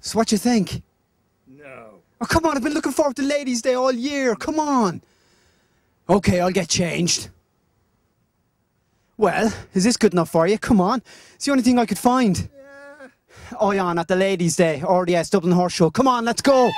So what you think? No. Oh, come on, I've been looking forward to Ladies' Day all year. Come on. Okay, I'll get changed. Well, is this good enough for you? Come on. It's the only thing I could find. Yeah. Oh, yeah, at the Ladies' Day. RDS, Dublin Horse Show. Come on, let's go.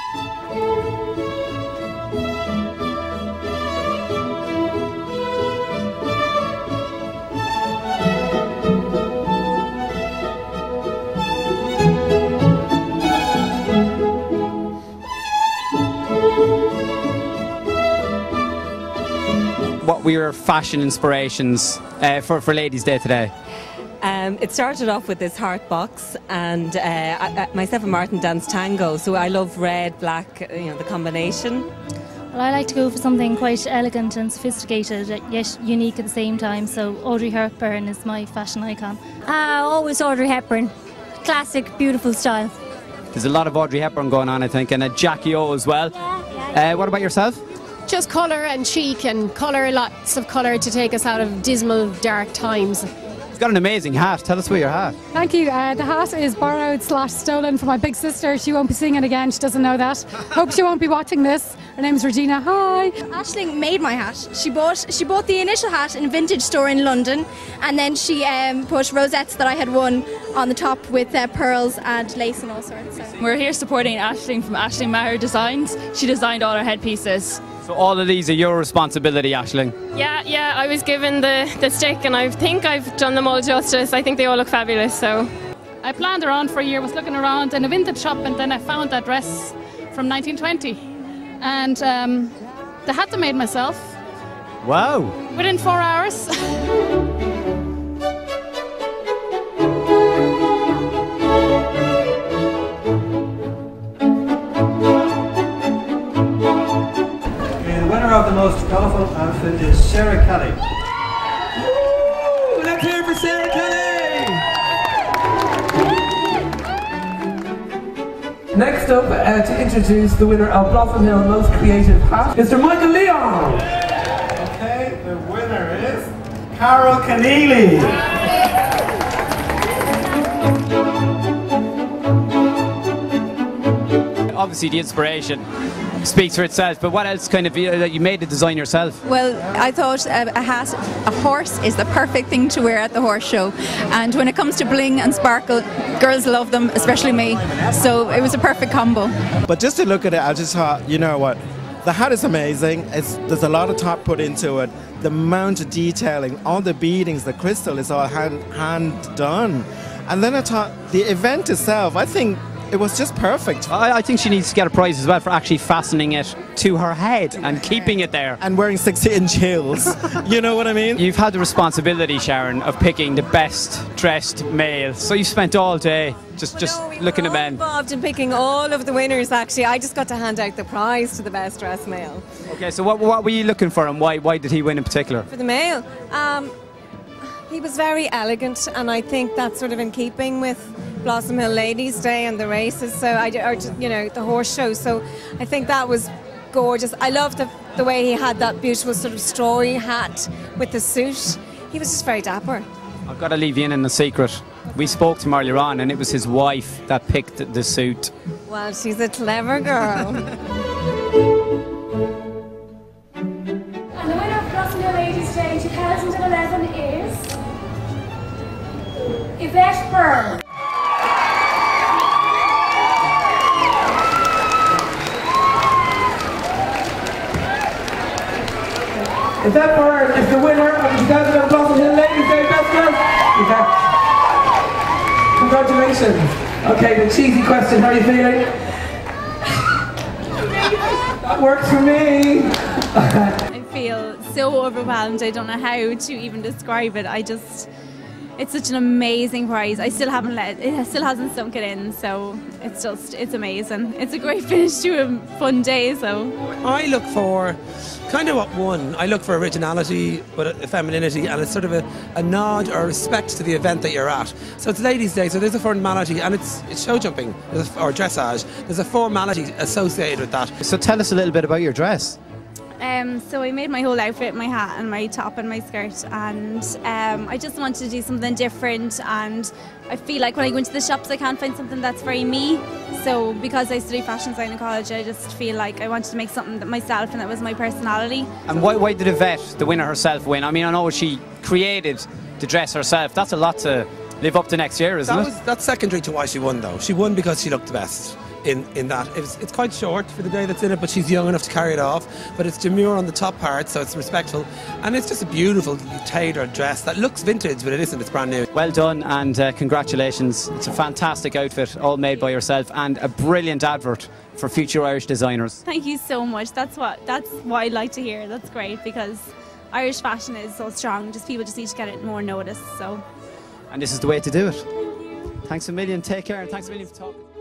What were your fashion inspirations for Ladies' Day today? It started off with this heart box, and myself and Martin dance tango, so I love red, black, the combination. Well, I like to go for something quite elegant and sophisticated, yet unique at the same time, so Audrey Hepburn is my fashion icon. Always Audrey Hepburn. Classic, beautiful style. There's a lot of Audrey Hepburn going on, I think, and a Jackie O as well. Yeah. What about yourself? Just colour and chic, and colour, lots of colour to take us out of dismal, dark times. You've got an amazing hat. Tell us about your hat. Thank you. The hat is borrowed / stolen from my big sister. She won't be seeing it again. She doesn't know that. Hope she won't be watching this. Her name's Regina. Hi. Aisling made my hat. She bought the initial hat in a vintage store in London, and then she put rosettes that I had won on the top with pearls and lace and all sorts. So. We're here supporting Aisling from Aisling Maher Designs. She designed all our headpieces. So all of these are your responsibility, Aisling? Yeah, I was given the stick, and I think I've done them all justice. I think they all look fabulous. So I planned around for a year, was looking around in a vintage shop, and then I found that dress from 1920. And the hat I made myself. Wow. Within 4 hours. Of the most colourful outfit is Sarah Kelly. Woo! Let's hear it for Sarah Kelly! Next up to introduce the winner of Blossom Hill Most Creative Hat, Mr. Michael Leon. Okay, the winner is Carol Keneally. Obviously the inspiration speaks for itself, but what else kind of, you made the design yourself? Well, I thought a horse is the perfect thing to wear at the horse show, and when it comes to bling and sparkle, girls love them, especially me, so it was a perfect combo. But just to look at it, I just thought, you know what, the hat is amazing. There's a lot of thought put into it. The amount of detailing, all the beadings, the crystal is all hand done. And then I thought the event itself, I think it was just perfect. I think she needs to get a prize as well for actually fastening it to her head and keeping it there. And wearing 60-inch heels. You know what I mean? You've had the responsibility, Sharon, of picking the best dressed male. So you spent all day just looking at men. Involved in picking all of the winners, actually. I just got to hand out the prize to the best dressed male. Okay, so what were you looking for, and why did he win in particular? For the male? He was very elegant, and I think that's sort of in keeping with Blossom Hill Ladies' Day and the races, so the horse show. So I think that was gorgeous. I loved the way he had that beautiful sort of strawy hat with the suit. He was just very dapper. I've got to leave you in a secret. We spoke to him earlier on, and it was his wife that picked the suit. Well, she's a clever girl. And the winner of Blossom Hill Ladies' Day 2011 is Yvette Byrne. Yvette Byrne is the winner of the 2011 Blossom Hill Ladies' Day Festival. Congratulations. Okay, the cheesy question, how are you feeling? That works for me. I feel so overwhelmed. I don't know how to even describe it. It's such an amazing prize. It still hasn't sunk it in, so it's amazing. It's a great finish to a fun day. So I look for kind of what won. I look for originality, but femininity, and it's sort of a nod or respect to the event that you're at. So it's Ladies' Day, so there's a formality, and it's show jumping or dressage. There's a formality associated with that. So tell us a little bit about your dress. So I made my whole outfit, my hat and my top and my skirt, and I just wanted to do something different, and I feel like when I go into the shops I can't find something that's very me. So because I study fashion design in college, I just feel like I wanted to make something that myself and that was my personality. And why did Yvette, the winner herself, win? I mean, I know she created the dress herself. That's a lot to live up to next year, isn't it? That's secondary to why she won, though. She won because she looked the best in that. It's quite short for the day that's in it, but she's young enough to carry it off. But it's demure on the top part, so it's respectful. And it's just a beautiful tailored dress that looks vintage, but it isn't. It's brand new. Well done, and congratulations. It's a fantastic outfit, all made by yourself, and a brilliant advert for future Irish designers. Thank you so much. That's what I like to hear. That's great, because Irish fashion is so strong. Just people just need to get it more noticed. So. And this is the way to do it. Thanks a million. Take care, and thanks a million for talking.